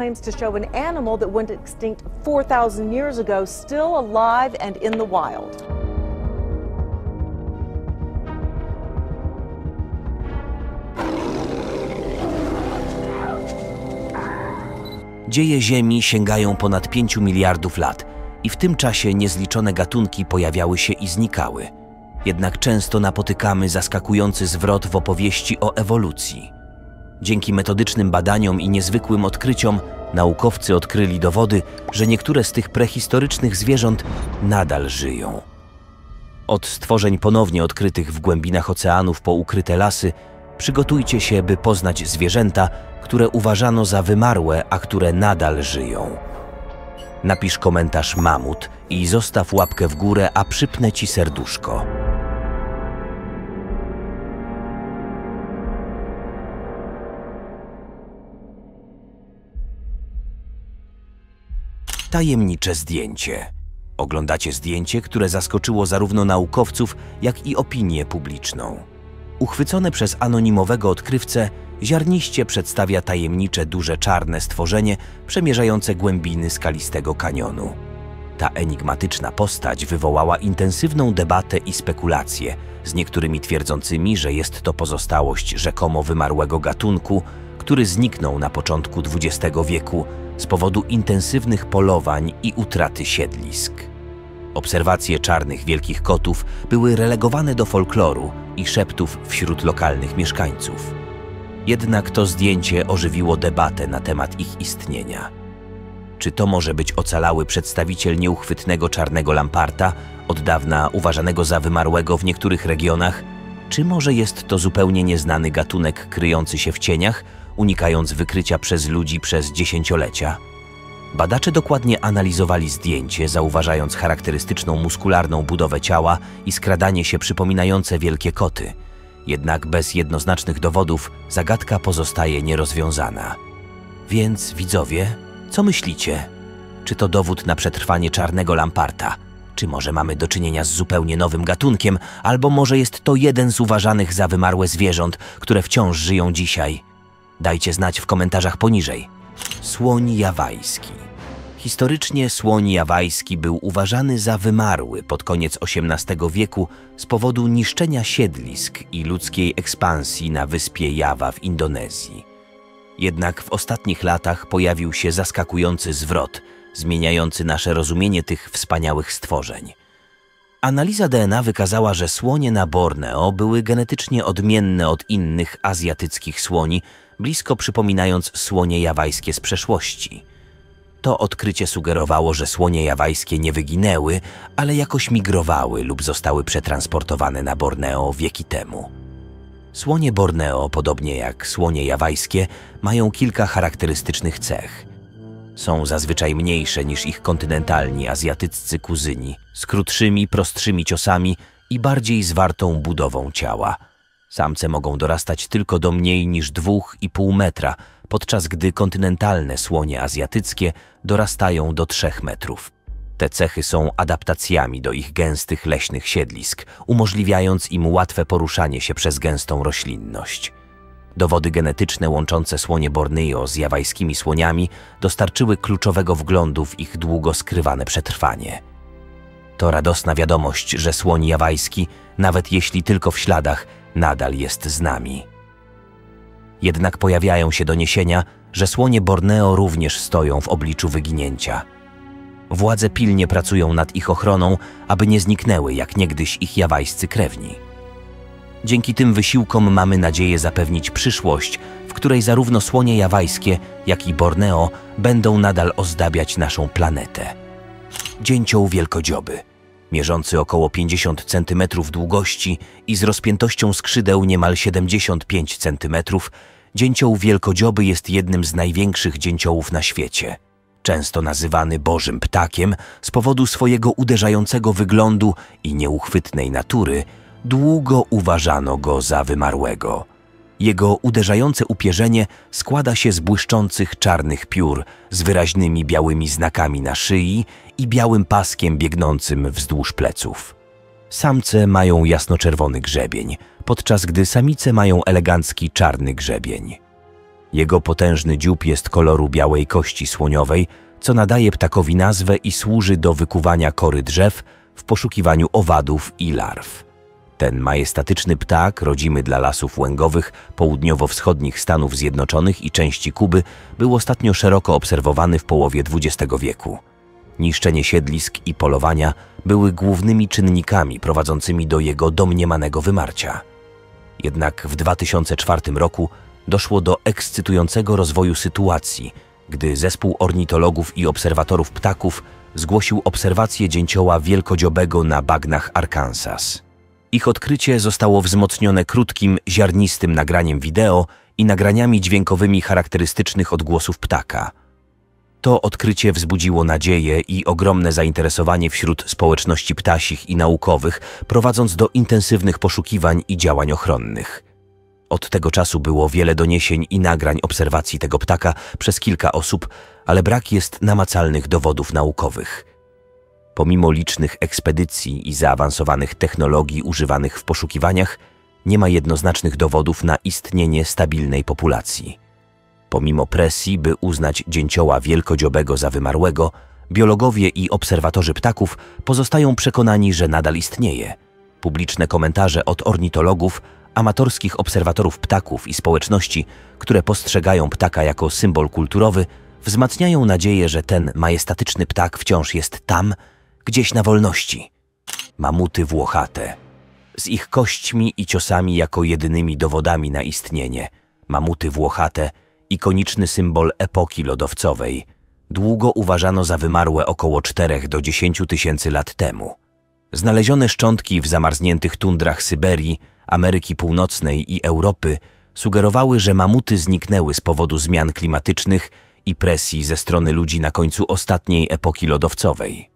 claims to show an animal that went extinct 4,000 years ago still alive and in the wild. Dzieje Ziemi sięgają ponad 5 miliardów lat i w tym czasie niezliczone gatunki pojawiały się i znikały. Jednak często napotykamy zaskakujący zwrot w opowieści o ewolucji. Dzięki metodycznym badaniom i niezwykłym odkryciom naukowcy odkryli dowody, że niektóre z tych prehistorycznych zwierząt nadal żyją. Od stworzeń ponownie odkrytych w głębinach oceanów po ukryte lasy, przygotujcie się, by poznać zwierzęta, które uważano za wymarłe, a które nadal żyją. Napisz komentarz mamut i zostaw łapkę w górę, a przypnę ci serduszko. Tajemnicze zdjęcie. Oglądacie zdjęcie, które zaskoczyło zarówno naukowców, jak i opinię publiczną. Uchwycone przez anonimowego odkrywcę, ziarniście przedstawia tajemnicze duże czarne stworzenie przemierzające głębiny skalistego kanionu. Ta enigmatyczna postać wywołała intensywną debatę i spekulacje, z niektórymi twierdzącymi, że jest to pozostałość rzekomo wymarłego gatunku, który zniknął na początku XX wieku z powodu intensywnych polowań i utraty siedlisk. Obserwacje czarnych wielkich kotów były relegowane do folkloru i szeptów wśród lokalnych mieszkańców. Jednak to zdjęcie ożywiło debatę na temat ich istnienia. Czy to może być ocalały przedstawiciel nieuchwytnego czarnego lamparta, od dawna uważanego za wymarłego w niektórych regionach? Czy może jest to zupełnie nieznany gatunek kryjący się w cieniach, unikając wykrycia przez ludzi przez dziesięciolecia? Badacze dokładnie analizowali zdjęcie, zauważając charakterystyczną muskularną budowę ciała i skradanie się przypominające wielkie koty. Jednak bez jednoznacznych dowodów zagadka pozostaje nierozwiązana. Więc, widzowie, co myślicie? Czy to dowód na przetrwanie czarnego lamparta? Czy może mamy do czynienia z zupełnie nowym gatunkiem? Albo może jest to jeden z uważanych za wymarłe zwierząt, które wciąż żyją dzisiaj? Dajcie znać w komentarzach poniżej. Słoń jawajski. Historycznie słoń jawajski był uważany za wymarły pod koniec XVIII wieku z powodu niszczenia siedlisk i ludzkiej ekspansji na wyspie Jawa w Indonezji. Jednak w ostatnich latach pojawił się zaskakujący zwrot, zmieniający nasze rozumienie tych wspaniałych stworzeń. Analiza DNA wykazała, że słonie na Borneo były genetycznie odmienne od innych azjatyckich słoni, blisko przypominając słonie jawajskie z przeszłości. To odkrycie sugerowało, że słonie jawajskie nie wyginęły, ale jakoś migrowały lub zostały przetransportowane na Borneo wieki temu. Słonie Borneo, podobnie jak słonie jawajskie, mają kilka charakterystycznych cech. Są zazwyczaj mniejsze niż ich kontynentalni azjatyccy kuzyni, z krótszymi, prostszymi ciosami i bardziej zwartą budową ciała. Samce mogą dorastać tylko do mniej niż 2,5 metra, podczas gdy kontynentalne słonie azjatyckie dorastają do 3 metrów. Te cechy są adaptacjami do ich gęstych leśnych siedlisk, umożliwiając im łatwe poruszanie się przez gęstą roślinność. Dowody genetyczne łączące słonie Borneo z jawajskimi słoniami dostarczyły kluczowego wglądu w ich długo skrywane przetrwanie. To radosna wiadomość, że słoń jawajski, nawet jeśli tylko w śladach, nadal jest z nami. Jednak pojawiają się doniesienia, że słonie Borneo również stoją w obliczu wyginięcia. Władze pilnie pracują nad ich ochroną, aby nie zniknęły jak niegdyś ich jawajscy krewni. Dzięki tym wysiłkom mamy nadzieję zapewnić przyszłość, w której zarówno słonie jawajskie, jak i Borneo będą nadal ozdabiać naszą planetę. Dzięcioł wielkodzioby. Mierzący około 50 cm długości i z rozpiętością skrzydeł niemal 75 cm, dzięcioł wielkodzioby jest jednym z największych dzięciołów na świecie. Często nazywany Bożym Ptakiem z powodu swojego uderzającego wyglądu i nieuchwytnej natury, długo uważano go za wymarłego. Jego uderzające upierzenie składa się z błyszczących czarnych piór z wyraźnymi białymi znakami na szyi i białym paskiem biegnącym wzdłuż pleców. Samce mają jasnoczerwony grzebień, podczas gdy samice mają elegancki czarny grzebień. Jego potężny dziób jest koloru białej kości słoniowej, co nadaje ptakowi nazwę i służy do wykuwania kory drzew w poszukiwaniu owadów i larw. Ten majestatyczny ptak, rodzimy dla lasów łęgowych południowo-wschodnich Stanów Zjednoczonych i części Kuby, był ostatnio szeroko obserwowany w połowie XX wieku. Niszczenie siedlisk i polowania były głównymi czynnikami prowadzącymi do jego domniemanego wymarcia. Jednak w 2004 roku doszło do ekscytującego rozwoju sytuacji, gdy zespół ornitologów i obserwatorów ptaków zgłosił obserwację dzięcioła wielkodziobego na bagnach Arkansas. Ich odkrycie zostało wzmocnione krótkim, ziarnistym nagraniem wideo i nagraniami dźwiękowymi charakterystycznych odgłosów ptaka. To odkrycie wzbudziło nadzieję i ogromne zainteresowanie wśród społeczności ptasich i naukowych, prowadząc do intensywnych poszukiwań i działań ochronnych. Od tego czasu było wiele doniesień i nagrań obserwacji tego ptaka przez kilka osób, ale brak jest namacalnych dowodów naukowych. Pomimo licznych ekspedycji i zaawansowanych technologii używanych w poszukiwaniach, nie ma jednoznacznych dowodów na istnienie stabilnej populacji. Pomimo presji, by uznać dzięcioła wielkodziobego za wymarłego, biologowie i obserwatorzy ptaków pozostają przekonani, że nadal istnieje. Publiczne komentarze od ornitologów, amatorskich obserwatorów ptaków i społeczności, które postrzegają ptaka jako symbol kulturowy, wzmacniają nadzieję, że ten majestatyczny ptak wciąż jest tam, gdzieś na wolności. Mamuty włochate. Z ich kośćmi i ciosami jako jedynymi dowodami na istnienie. Mamuty włochate, ikoniczny symbol epoki lodowcowej, długo uważano za wymarłe około 4 do 10 tysięcy lat temu. Znalezione szczątki w zamarzniętych tundrach Syberii, Ameryki Północnej i Europy sugerowały, że mamuty zniknęły z powodu zmian klimatycznych i presji ze strony ludzi na końcu ostatniej epoki lodowcowej.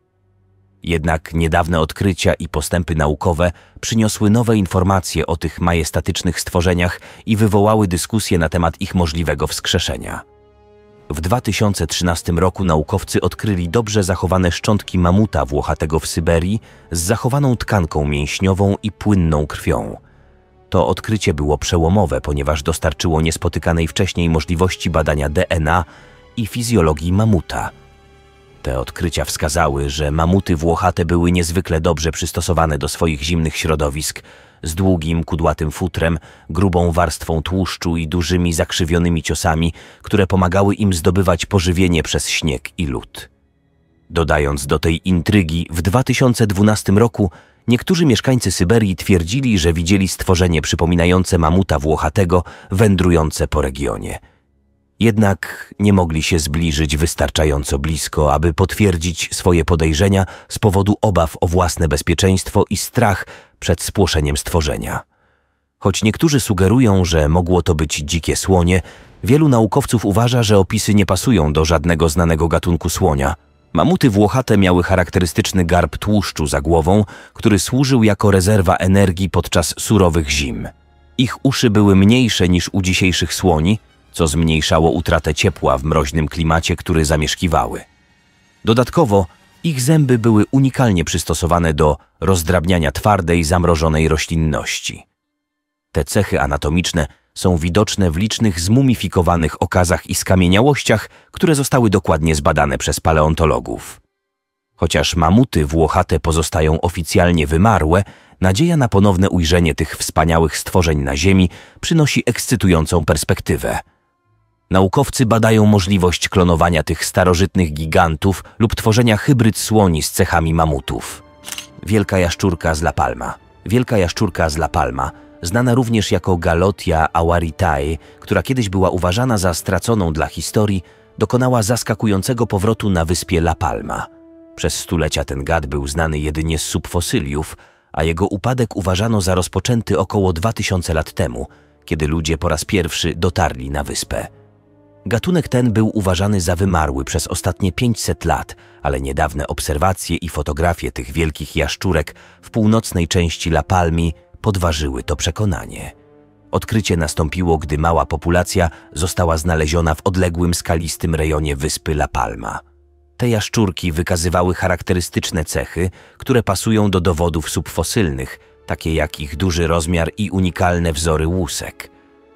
Jednak niedawne odkrycia i postępy naukowe przyniosły nowe informacje o tych majestatycznych stworzeniach i wywołały dyskusję na temat ich możliwego wskrzeszenia. W 2013 roku naukowcy odkryli dobrze zachowane szczątki mamuta włochatego w Syberii z zachowaną tkanką mięśniową i płynną krwią. To odkrycie było przełomowe, ponieważ dostarczyło niespotykanej wcześniej możliwości badania DNA i fizjologii mamuta. Te odkrycia wskazały, że mamuty włochate były niezwykle dobrze przystosowane do swoich zimnych środowisk, z długim, kudłatym futrem, grubą warstwą tłuszczu i dużymi, zakrzywionymi ciosami, które pomagały im zdobywać pożywienie przez śnieg i lód. Dodając do tej intrygi, w 2012 roku niektórzy mieszkańcy Syberii twierdzili, że widzieli stworzenie przypominające mamuta włochatego wędrujące po regionie. Jednak nie mogli się zbliżyć wystarczająco blisko, aby potwierdzić swoje podejrzenia z powodu obaw o własne bezpieczeństwo i strach przed spłoszeniem stworzenia. Choć niektórzy sugerują, że mogło to być dzikie słonie, wielu naukowców uważa, że opisy nie pasują do żadnego znanego gatunku słonia. Mamuty włochate miały charakterystyczny garb tłuszczu za głową, który służył jako rezerwa energii podczas surowych zim. Ich uszy były mniejsze niż u dzisiejszych słoni, co zmniejszało utratę ciepła w mroźnym klimacie, który zamieszkiwały. Dodatkowo ich zęby były unikalnie przystosowane do rozdrabniania twardej, zamrożonej roślinności. Te cechy anatomiczne są widoczne w licznych zmumifikowanych okazach i skamieniałościach, które zostały dokładnie zbadane przez paleontologów. Chociaż mamuty włochate pozostają oficjalnie wymarłe, nadzieja na ponowne ujrzenie tych wspaniałych stworzeń na Ziemi przynosi ekscytującą perspektywę. Naukowcy badają możliwość klonowania tych starożytnych gigantów lub tworzenia hybryd słoni z cechami mamutów. Wielka jaszczurka z La Palma. Wielka jaszczurka z La Palma, znana również jako Galotia awaritae, która kiedyś była uważana za straconą dla historii, dokonała zaskakującego powrotu na wyspie La Palma. Przez stulecia ten gad był znany jedynie z subfosyliów, a jego upadek uważano za rozpoczęty około 2000 lat temu, kiedy ludzie po raz pierwszy dotarli na wyspę. Gatunek ten był uważany za wymarły przez ostatnie 500 lat, ale niedawne obserwacje i fotografie tych wielkich jaszczurek w północnej części La Palmy podważyły to przekonanie. Odkrycie nastąpiło, gdy mała populacja została znaleziona w odległym skalistym rejonie wyspy La Palma. Te jaszczurki wykazywały charakterystyczne cechy, które pasują do dowodów subfosylnych, takie jak ich duży rozmiar i unikalne wzory łusek.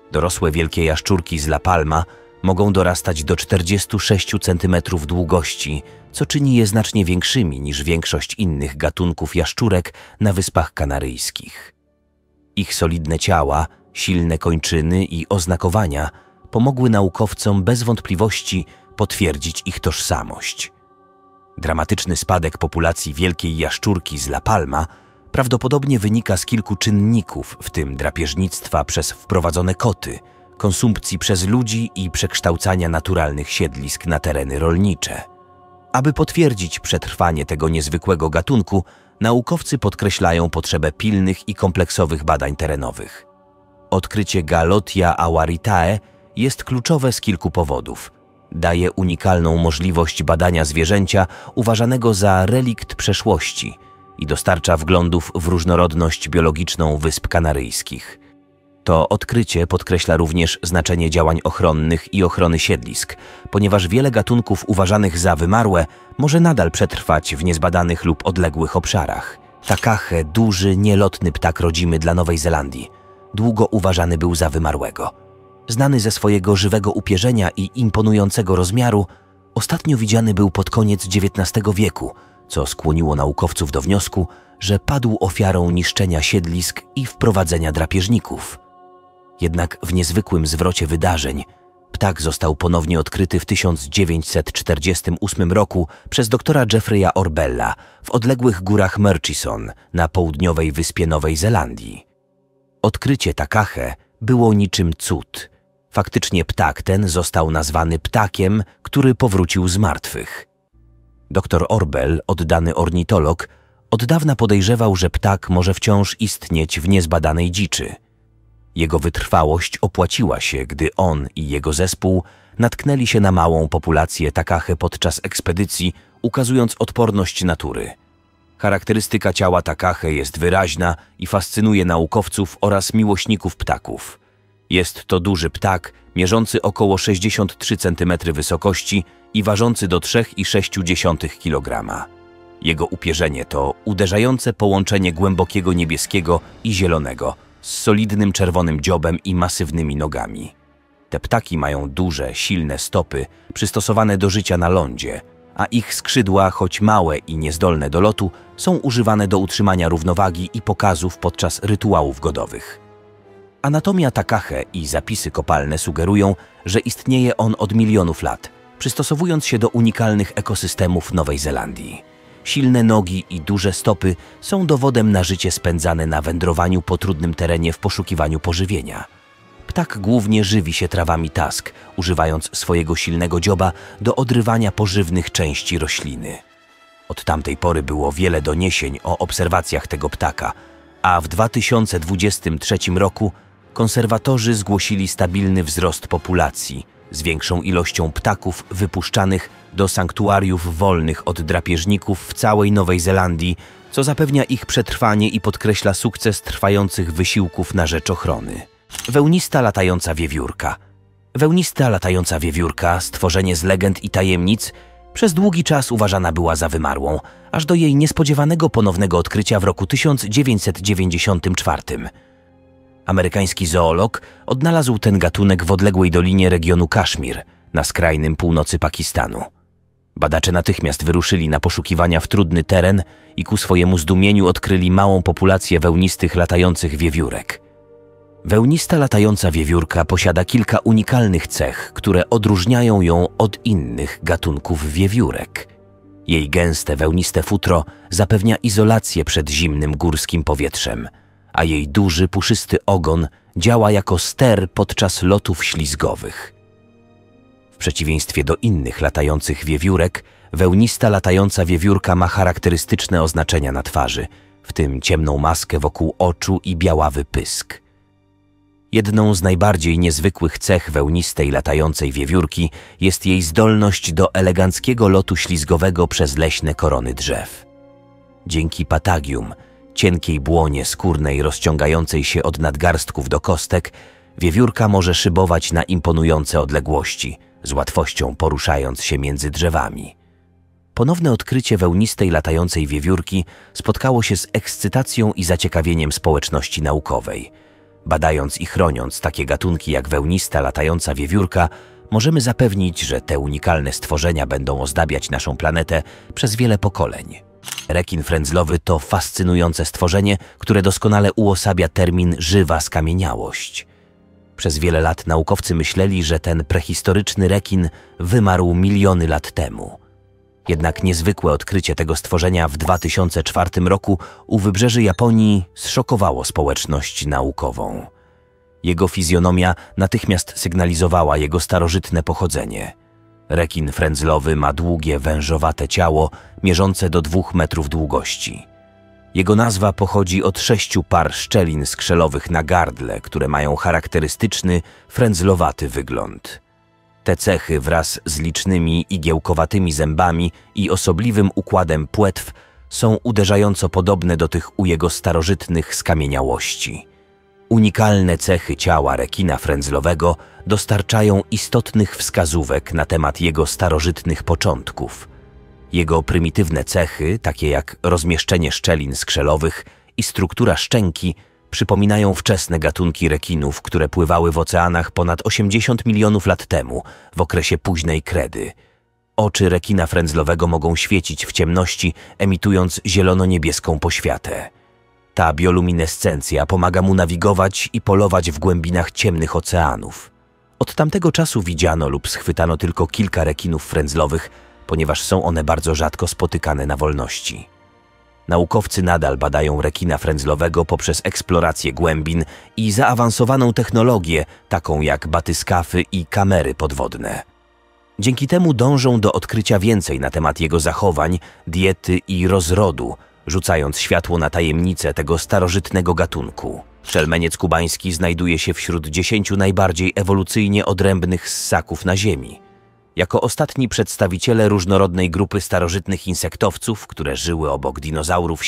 Dorosłe wielkie jaszczurki z La Palma mogą dorastać do 46 cm długości, co czyni je znacznie większymi niż większość innych gatunków jaszczurek na Wyspach Kanaryjskich. Ich solidne ciała, silne kończyny i oznakowania pomogły naukowcom bez wątpliwości potwierdzić ich tożsamość. Dramatyczny spadek populacji wielkiej jaszczurki z La Palma prawdopodobnie wynika z kilku czynników, w tym drapieżnictwa przez wprowadzone koty, konsumpcji przez ludzi i przekształcania naturalnych siedlisk na tereny rolnicze. Aby potwierdzić przetrwanie tego niezwykłego gatunku, naukowcy podkreślają potrzebę pilnych i kompleksowych badań terenowych. Odkrycie Galotia awaritae jest kluczowe z kilku powodów. Daje unikalną możliwość badania zwierzęcia uważanego za relikt przeszłości i dostarcza wglądów w różnorodność biologiczną Wysp Kanaryjskich. To odkrycie podkreśla również znaczenie działań ochronnych i ochrony siedlisk, ponieważ wiele gatunków uważanych za wymarłe może nadal przetrwać w niezbadanych lub odległych obszarach. Takahe, duży, nielotny ptak rodzimy dla Nowej Zelandii, długo uważany był za wymarłego. Znany ze swojego żywego upierzenia i imponującego rozmiaru, ostatnio widziany był pod koniec XIX wieku, co skłoniło naukowców do wniosku, że padł ofiarą niszczenia siedlisk i wprowadzenia drapieżników. Jednak w niezwykłym zwrocie wydarzeń ptak został ponownie odkryty w 1948 roku przez doktora Jeffreya Orbella w odległych górach Murchison na południowej wyspie Nowej Zelandii. Odkrycie Takahe było niczym cud. Faktycznie ptak ten został nazwany ptakiem, który powrócił z martwych. Dr Orbell, oddany ornitolog, od dawna podejrzewał, że ptak może wciąż istnieć w niezbadanej dziczy. Jego wytrwałość opłaciła się, gdy on i jego zespół natknęli się na małą populację Takahe podczas ekspedycji, ukazując odporność natury. Charakterystyka ciała Takahe jest wyraźna i fascynuje naukowców oraz miłośników ptaków. Jest to duży ptak, mierzący około 63 cm wysokości i ważący do 3,6 kg. Jego upierzenie to uderzające połączenie głębokiego niebieskiego i zielonego, z solidnym czerwonym dziobem i masywnymi nogami. Te ptaki mają duże, silne stopy, przystosowane do życia na lądzie, a ich skrzydła, choć małe i niezdolne do lotu, są używane do utrzymania równowagi i pokazów podczas rytuałów godowych. Anatomia Takahe i zapisy kopalne sugerują, że istnieje on od milionów lat, przystosowując się do unikalnych ekosystemów Nowej Zelandii. Silne nogi i duże stopy są dowodem na życie spędzane na wędrowaniu po trudnym terenie w poszukiwaniu pożywienia. Ptak głównie żywi się trawami task, używając swojego silnego dzioba do odrywania pożywnych części rośliny. Od tamtej pory było wiele doniesień o obserwacjach tego ptaka, a w 2023 roku konserwatorzy zgłosili stabilny wzrost populacji z większą ilością ptaków wypuszczanych do sanktuariów wolnych od drapieżników w całej Nowej Zelandii, co zapewnia ich przetrwanie i podkreśla sukces trwających wysiłków na rzecz ochrony. Wełnista latająca wiewiórka. Wełnista latająca wiewiórka, stworzenie z legend i tajemnic, przez długi czas uważana była za wymarłą, aż do jej niespodziewanego ponownego odkrycia w roku 1994. Amerykański zoolog odnalazł ten gatunek w odległej dolinie regionu Kaszmir, na skrajnym północy Pakistanu. Badacze natychmiast wyruszyli na poszukiwania w trudny teren i ku swojemu zdumieniu odkryli małą populację wełnistych latających wiewiórek. Wełnista latająca wiewiórka posiada kilka unikalnych cech, które odróżniają ją od innych gatunków wiewiórek. Jej gęste, wełniste futro zapewnia izolację przed zimnym górskim powietrzem, a jej duży, puszysty ogon działa jako ster podczas lotów ślizgowych. W przeciwieństwie do innych latających wiewiórek, wełnista latająca wiewiórka ma charakterystyczne oznaczenia na twarzy, w tym ciemną maskę wokół oczu i białawy pysk. Jedną z najbardziej niezwykłych cech wełnistej latającej wiewiórki jest jej zdolność do eleganckiego lotu ślizgowego przez leśne korony drzew. Dzięki patagium, cienkiej błonie skórnej rozciągającej się od nadgarstków do kostek, wiewiórka może szybować na imponujące odległości, z łatwością poruszając się między drzewami. Ponowne odkrycie wełnistej latającej wiewiórki spotkało się z ekscytacją i zaciekawieniem społeczności naukowej. Badając i chroniąc takie gatunki jak wełnista latająca wiewiórka, możemy zapewnić, że te unikalne stworzenia będą ozdabiać naszą planetę przez wiele pokoleń. Rekin frędzlowy to fascynujące stworzenie, które doskonale uosabia termin żywa skamieniałość. Przez wiele lat naukowcy myśleli, że ten prehistoryczny rekin wymarł miliony lat temu. Jednak niezwykłe odkrycie tego stworzenia w 2004 roku u wybrzeży Japonii zszokowało społeczność naukową. Jego fizjonomia natychmiast sygnalizowała jego starożytne pochodzenie. Rekin frędzlowy ma długie, wężowate ciało, mierzące do 2 metrów długości. Jego nazwa pochodzi od 6 par szczelin skrzelowych na gardle, które mają charakterystyczny, frędzlowaty wygląd. Te cechy wraz z licznymi igiełkowatymi zębami i osobliwym układem płetw są uderzająco podobne do tych u jego starożytnych skamieniałości. Unikalne cechy ciała rekina frędzlowego dostarczają istotnych wskazówek na temat jego starożytnych początków. Jego prymitywne cechy, takie jak rozmieszczenie szczelin skrzelowych i struktura szczęki, przypominają wczesne gatunki rekinów, które pływały w oceanach ponad 80 milionów lat temu, w okresie późnej kredy. Oczy rekina frędzlowego mogą świecić w ciemności, emitując zielono-niebieską poświatę. Ta bioluminescencja pomaga mu nawigować i polować w głębinach ciemnych oceanów. Od tamtego czasu widziano lub schwytano tylko kilka rekinów frędzlowych, ponieważ są one bardzo rzadko spotykane na wolności. Naukowcy nadal badają rekina frędzlowego poprzez eksplorację głębin i zaawansowaną technologię, taką jak batyskafy i kamery podwodne. Dzięki temu dążą do odkrycia więcej na temat jego zachowań, diety i rozrodu, rzucając światło na tajemnicę tego starożytnego gatunku. Szelmeniec kubański znajduje się wśród 10 najbardziej ewolucyjnie odrębnych ssaków na Ziemi. Jako ostatni przedstawiciele różnorodnej grupy starożytnych insektowców, które żyły obok dinozaurów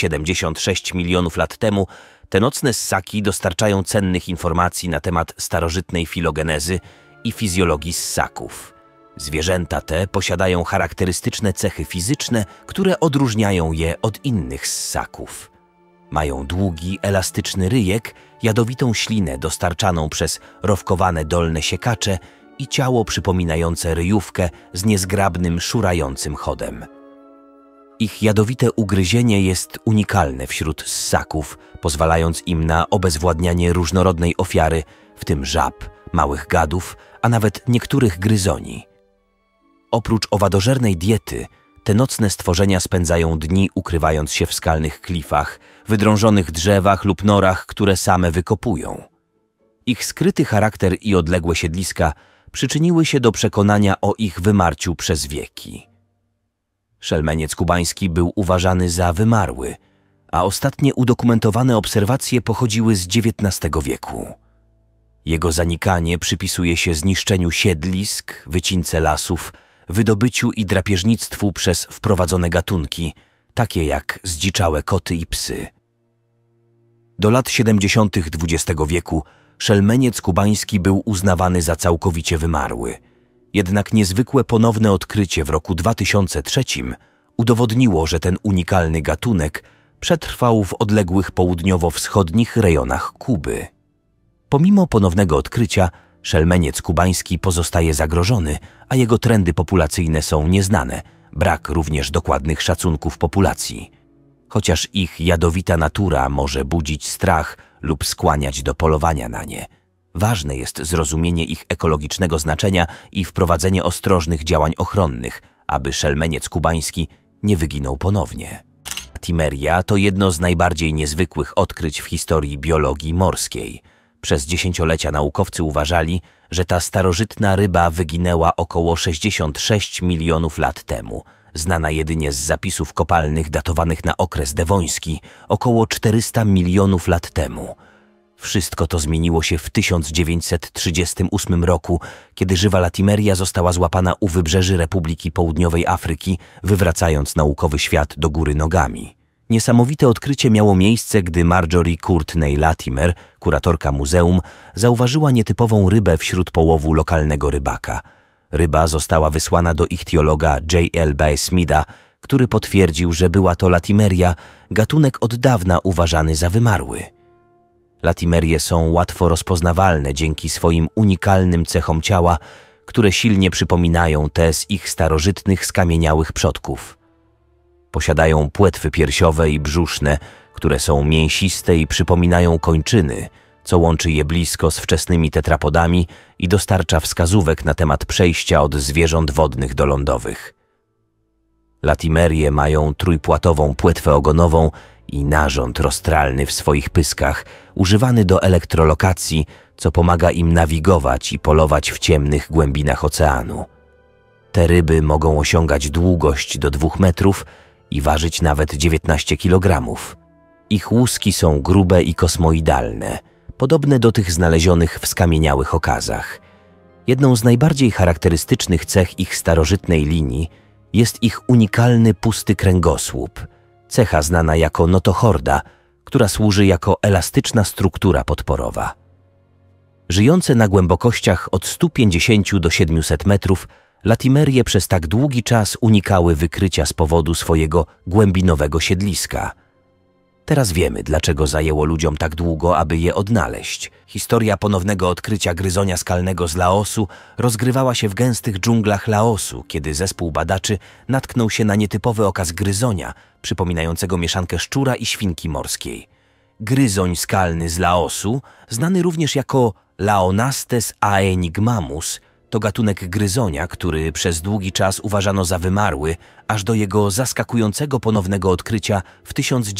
76 milionów lat temu, te nocne ssaki dostarczają cennych informacji na temat starożytnej filogenezy i fizjologii ssaków. Zwierzęta te posiadają charakterystyczne cechy fizyczne, które odróżniają je od innych ssaków. Mają długi, elastyczny ryjek, jadowitą ślinę dostarczaną przez rowkowane dolne siekacze i ciało przypominające ryjówkę z niezgrabnym, szurającym chodem. Ich jadowite ugryzienie jest unikalne wśród ssaków, pozwalając im na obezwładnianie różnorodnej ofiary, w tym żab, małych gadów, a nawet niektórych gryzoni. Oprócz owadożernej diety, te nocne stworzenia spędzają dni ukrywając się w skalnych klifach, wydrążonych drzewach lub norach, które same wykopują. Ich skryty charakter i odległe siedliska przyczyniły się do przekonania o ich wymarciu przez wieki. Szelmeniec kubański był uważany za wymarły, a ostatnie udokumentowane obserwacje pochodziły z XIX wieku. Jego zanikanie przypisuje się zniszczeniu siedlisk, wycince lasów, wydobyciu i drapieżnictwu przez wprowadzone gatunki, takie jak zdziczałe koty i psy. Do lat 70. XX wieku szelmeniec kubański był uznawany za całkowicie wymarły. Jednak niezwykłe ponowne odkrycie w roku 2003 udowodniło, że ten unikalny gatunek przetrwał w odległych południowo-wschodnich rejonach Kuby. Pomimo ponownego odkrycia, szelmeniec kubański pozostaje zagrożony, a jego trendy populacyjne są nieznane. Brak również dokładnych szacunków populacji. Chociaż ich jadowita natura może budzić strach lub skłaniać do polowania na nie, ważne jest zrozumienie ich ekologicznego znaczenia i wprowadzenie ostrożnych działań ochronnych, aby szelmeniec kubański nie wyginął ponownie. Latimeria to jedno z najbardziej niezwykłych odkryć w historii biologii morskiej. Przez dziesięciolecia naukowcy uważali, że ta starożytna ryba wyginęła około 66 milionów lat temu, znana jedynie z zapisów kopalnych datowanych na okres dewoński, około 400 milionów lat temu. Wszystko to zmieniło się w 1938 roku, kiedy żywa latimeria została złapana u wybrzeży Republiki Południowej Afryki, wywracając naukowy świat do góry nogami. Niesamowite odkrycie miało miejsce, gdy Marjorie Courtney Latimer, kuratorka muzeum, zauważyła nietypową rybę wśród połowu lokalnego rybaka. Ryba została wysłana do ichtiologa J.L. Baesmida, który potwierdził, że była to latimeria, gatunek od dawna uważany za wymarły. Latimerie są łatwo rozpoznawalne dzięki swoim unikalnym cechom ciała, które silnie przypominają te z ich starożytnych skamieniałych przodków. Posiadają płetwy piersiowe i brzuszne, które są mięsiste i przypominają kończyny, co łączy je blisko z wczesnymi tetrapodami i dostarcza wskazówek na temat przejścia od zwierząt wodnych do lądowych. Latimerie mają trójpłatową płetwę ogonową i narząd rostralny w swoich pyskach, używany do elektrolokacji, co pomaga im nawigować i polować w ciemnych głębinach oceanu. Te ryby mogą osiągać długość do 2 metrów i ważyć nawet 19 kg. Ich łuski są grube i kosmoidalne, podobne do tych znalezionych w skamieniałych okazach. Jedną z najbardziej charakterystycznych cech ich starożytnej linii jest ich unikalny pusty kręgosłup, cecha znana jako notochorda, która służy jako elastyczna struktura podporowa. Żyjące na głębokościach od 150 do 700 metrów, latimerie przez tak długi czas unikały wykrycia z powodu swojego głębinowego siedliska. Teraz wiemy, dlaczego zajęło ludziom tak długo, aby je odnaleźć. Historia ponownego odkrycia gryzonia skalnego z Laosu rozgrywała się w gęstych dżunglach Laosu, kiedy zespół badaczy natknął się na nietypowy okaz gryzonia, przypominającego mieszankę szczura i świnki morskiej. Gryzoń skalny z Laosu, znany również jako Laonastes aenigmamus, to gatunek gryzonia, który przez długi czas uważano za wymarły, aż do jego zaskakującego ponownego odkrycia w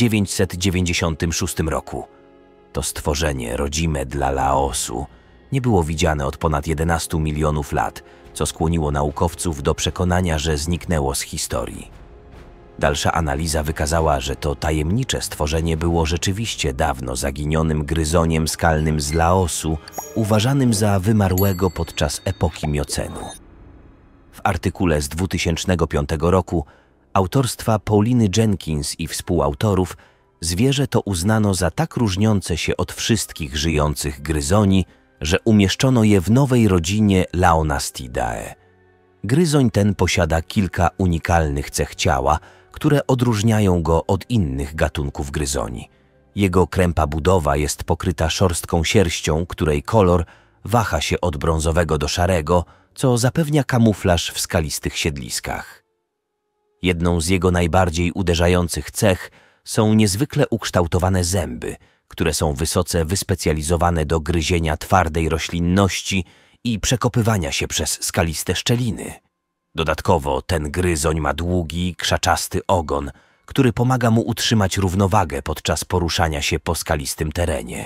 1996 roku. To stworzenie rodzime dla Laosu nie było widziane od ponad 11 milionów lat, co skłoniło naukowców do przekonania, że zniknęło z historii. Dalsza analiza wykazała, że to tajemnicze stworzenie było rzeczywiście dawno zaginionym gryzoniem skalnym z Laosu, uważanym za wymarłego podczas epoki miocenu. W artykule z 2005 roku autorstwa Pauliny Jenkins i współautorów zwierzę to uznano za tak różniące się od wszystkich żyjących gryzoni, że umieszczono je w nowej rodzinie Laonastidae. Gryzoń ten posiada kilka unikalnych cech ciała, które odróżniają go od innych gatunków gryzoni. Jego krępa budowa jest pokryta szorstką sierścią, której kolor waha się od brązowego do szarego, co zapewnia kamuflaż w skalistych siedliskach. Jedną z jego najbardziej uderzających cech są niezwykle ukształtowane zęby, które są wysoce wyspecjalizowane do gryzienia twardej roślinności i przekopywania się przez skaliste szczeliny. Dodatkowo ten gryzoń ma długi, krzaczasty ogon, który pomaga mu utrzymać równowagę podczas poruszania się po skalistym terenie.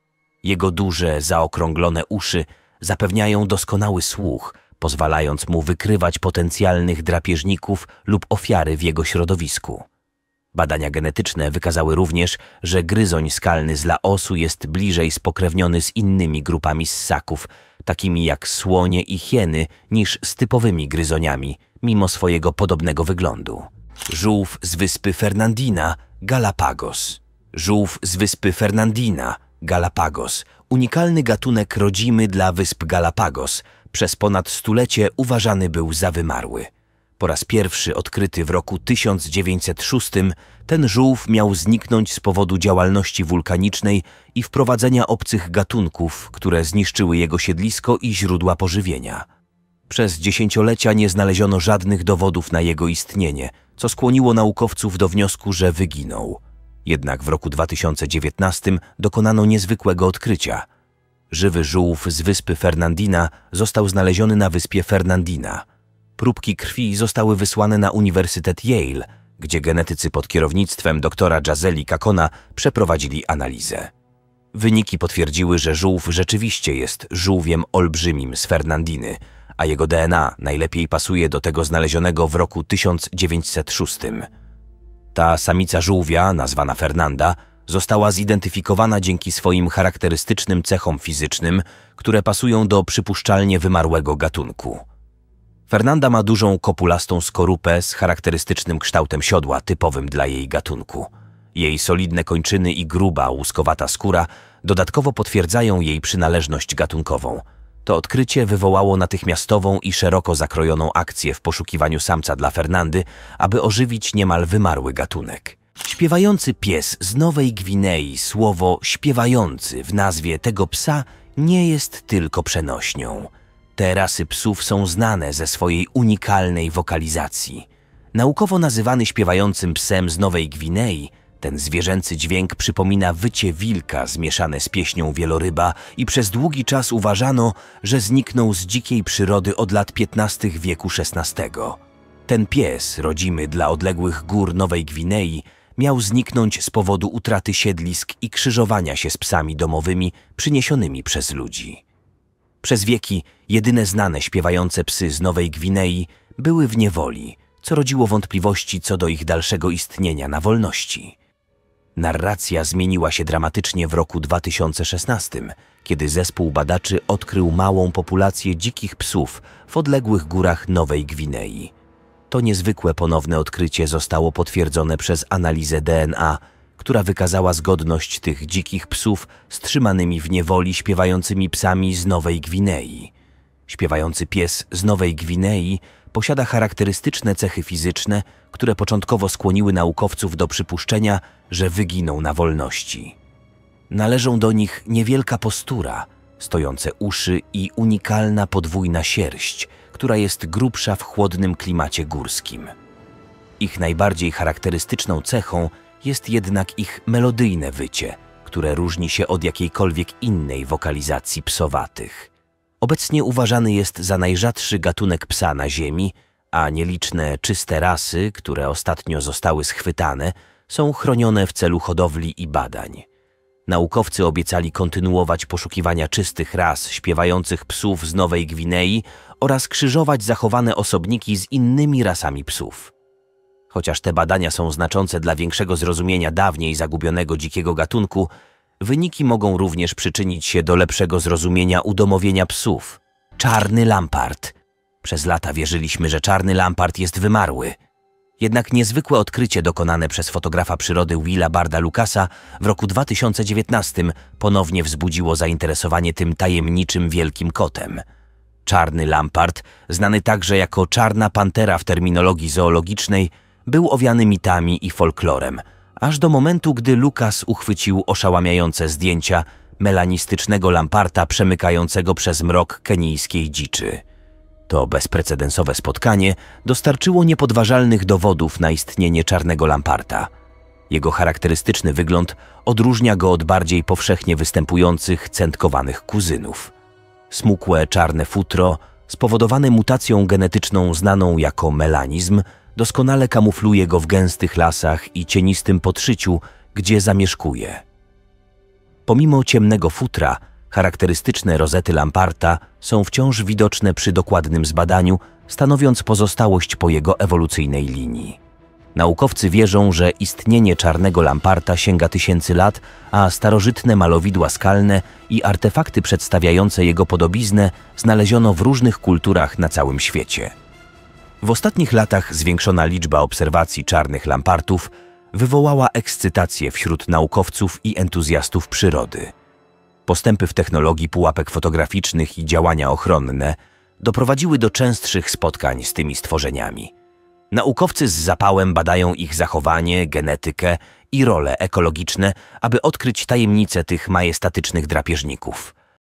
Jego duże, zaokrąglone uszy zapewniają doskonały słuch, pozwalając mu wykrywać potencjalnych drapieżników lub ofiary w jego środowisku. Badania genetyczne wykazały również, że gryzoń skalny z Laosu jest bliżej spokrewniony z innymi grupami ssaków, takimi jak słonie i hieny, niż z typowymi gryzoniami, mimo swojego podobnego wyglądu. Żółw z wyspy Fernandina, Galapagos. Żółw z wyspy Fernandina, Galapagos, unikalny gatunek rodzimy dla wysp Galapagos, przez ponad stulecie uważany był za wymarły. Po raz pierwszy odkryty w roku 1906, ten żółw miał zniknąć z powodu działalności wulkanicznej i wprowadzenia obcych gatunków, które zniszczyły jego siedlisko i źródła pożywienia. Przez dziesięciolecia nie znaleziono żadnych dowodów na jego istnienie, co skłoniło naukowców do wniosku, że wyginął. Jednak w roku 2019 dokonano niezwykłego odkrycia. Żywy żółw z wyspy Fernandina został znaleziony na wyspie Fernandina. Próbki krwi zostały wysłane na Uniwersytet Yale, gdzie genetycy pod kierownictwem doktora Jazeli Kakona przeprowadzili analizę. Wyniki potwierdziły, że żółw rzeczywiście jest żółwiem olbrzymim z Fernandiny, a jego DNA najlepiej pasuje do tego znalezionego w roku 1906. Ta samica żółwia, nazwana Fernanda, została zidentyfikowana dzięki swoim charakterystycznym cechom fizycznym, które pasują do przypuszczalnie wymarłego gatunku. Fernanda ma dużą kopulastą skorupę z charakterystycznym kształtem siodła typowym dla jej gatunku. Jej solidne kończyny i gruba, łuskowata skóra dodatkowo potwierdzają jej przynależność gatunkową. To odkrycie wywołało natychmiastową i szeroko zakrojoną akcję w poszukiwaniu samca dla Fernandy, aby ożywić niemal wymarły gatunek. Śpiewający pies z Nowej Gwinei. Słowo śpiewający w nazwie tego psa nie jest tylko przenośnią. Te rasy psów są znane ze swojej unikalnej wokalizacji. Naukowo nazywany śpiewającym psem z Nowej Gwinei, ten zwierzęcy dźwięk przypomina wycie wilka zmieszane z pieśnią wieloryba i przez długi czas uważano, że zniknął z dzikiej przyrody od lat 15 wieku XVI. Ten pies, rodzimy dla odległych gór Nowej Gwinei, miał zniknąć z powodu utraty siedlisk i krzyżowania się z psami domowymi przyniesionymi przez ludzi. Przez wieki jedyne znane śpiewające psy z Nowej Gwinei były w niewoli, co rodziło wątpliwości co do ich dalszego istnienia na wolności. Narracja zmieniła się dramatycznie w roku 2016, kiedy zespół badaczy odkrył małą populację dzikich psów w odległych górach Nowej Gwinei. To niezwykłe ponowne odkrycie zostało potwierdzone przez analizę DNA, która wykazała zgodność tych dzikich psów z trzymanymi w niewoli śpiewającymi psami z Nowej Gwinei. Śpiewający pies z Nowej Gwinei posiada charakterystyczne cechy fizyczne, które początkowo skłoniły naukowców do przypuszczenia, że wyginą na wolności. Należą do nich niewielka postura, stojące uszy i unikalna podwójna sierść, która jest grubsza w chłodnym klimacie górskim. Ich najbardziej charakterystyczną cechą jest jednak ich melodyjne wycie, które różni się od jakiejkolwiek innej wokalizacji psowatych. Obecnie uważany jest za najrzadszy gatunek psa na Ziemi, a nieliczne czyste rasy, które ostatnio zostały schwytane, są chronione w celu hodowli i badań. Naukowcy obiecali kontynuować poszukiwania czystych ras śpiewających psów z Nowej Gwinei oraz krzyżować zachowane osobniki z innymi rasami psów. Chociaż te badania są znaczące dla większego zrozumienia dawniej zagubionego dzikiego gatunku, wyniki mogą również przyczynić się do lepszego zrozumienia udomowienia psów. Czarny lampart. Przez lata wierzyliśmy, że czarny lampart jest wymarły. Jednak niezwykłe odkrycie dokonane przez fotografa przyrody Willa Barda Lucasa w roku 2019 ponownie wzbudziło zainteresowanie tym tajemniczym wielkim kotem. Czarny lampart, znany także jako czarna pantera w terminologii zoologicznej, był owiany mitami i folklorem, aż do momentu, gdy Lucas uchwycił oszałamiające zdjęcia melanistycznego lamparta przemykającego przez mrok kenijskiej dziczy. To bezprecedensowe spotkanie dostarczyło niepodważalnych dowodów na istnienie czarnego lamparta. Jego charakterystyczny wygląd odróżnia go od bardziej powszechnie występujących centkowanych kuzynów. Smukłe czarne futro, spowodowane mutacją genetyczną znaną jako melanizm, doskonale kamufluje go w gęstych lasach i cienistym podszyciu, gdzie zamieszkuje. Pomimo ciemnego futra, charakterystyczne rozety lamparta są wciąż widoczne przy dokładnym zbadaniu, stanowiąc pozostałość po jego ewolucyjnej linii. Naukowcy wierzą, że istnienie czarnego lamparta sięga tysięcy lat, a starożytne malowidła skalne i artefakty przedstawiające jego podobiznę znaleziono w różnych kulturach na całym świecie. W ostatnich latach zwiększona liczba obserwacji czarnych lampartów wywołała ekscytację wśród naukowców i entuzjastów przyrody. Postępy w technologii pułapek fotograficznych i działania ochronne doprowadziły do częstszych spotkań z tymi stworzeniami. Naukowcy z zapałem badają ich zachowanie, genetykę i role ekologiczne, aby odkryć tajemnice tych majestatycznych drapieżników.